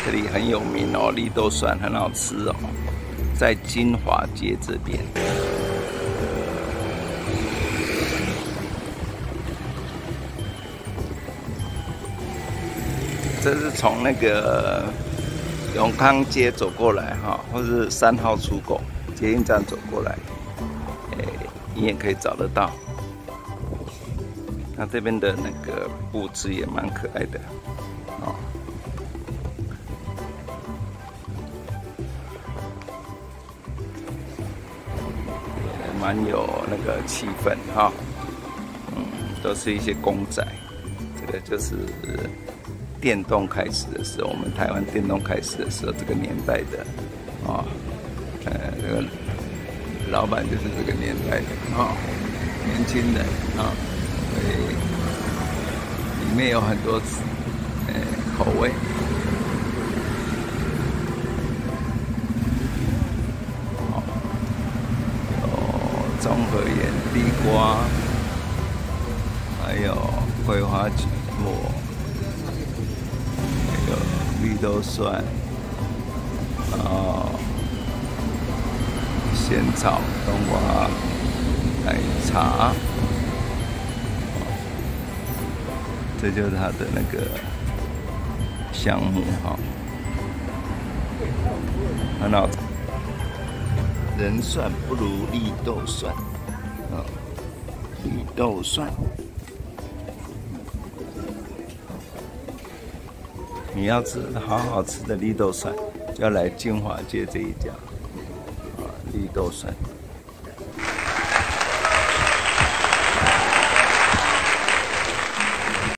这里很有名哦，绿豆蒜很好吃哦，在金华街这边。这是从那个永康街走过来哈，或是3号出口捷运站走过来，你也可以找得到。那这边的那个布置也蛮可爱的哦。 蛮有那个气氛哈，都是一些公仔，这个就是电动开始的时候，我们台湾电动开始的时候，这个年代的啊，这个老板就是这个年代的啊，年轻人啊，所以里面有很多口味。 综合盐、地瓜，还有桂花菊末，还有绿豆蒜，然后仙草、冬瓜、奶茶，这就是它的那个项目哈，很好吃。 人蒜不如绿豆蒜，绿豆蒜，你要吃好好吃的绿豆蒜，就要来金华街这一家，绿豆蒜。